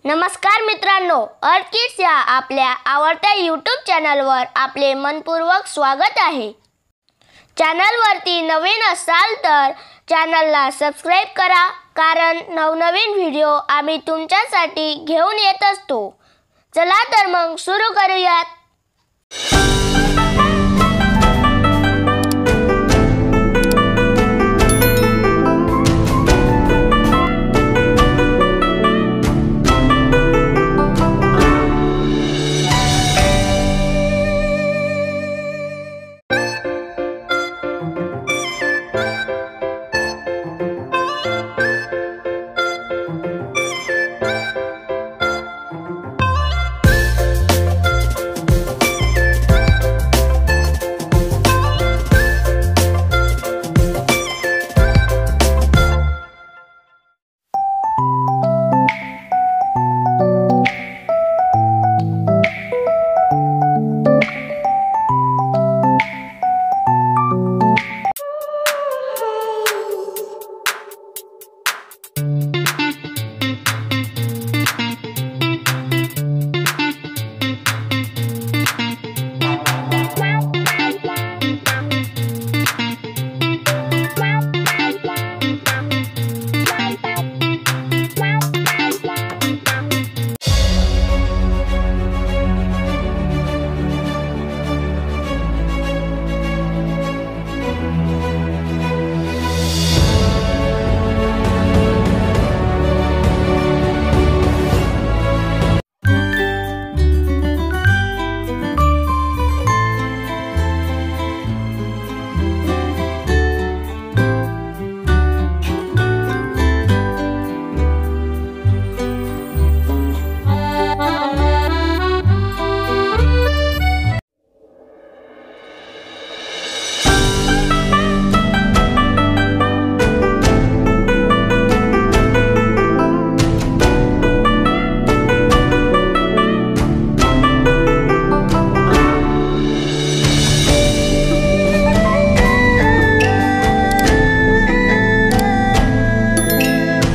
नमस्कार मित्रांनो, अर्थ किड्स या आपल्या आवडत्या यूट्यूब चॅनलवर आपले मनपूर्वक स्वागत आहे। चॅनलवरती नवीन असाल तर चॅनलला सबस्क्राइब करा, कारण नवनवीन व्हिडिओ आम्ही तुमच्यासाठी घेऊन येत असतो। चला तर मग सुरू करूयात।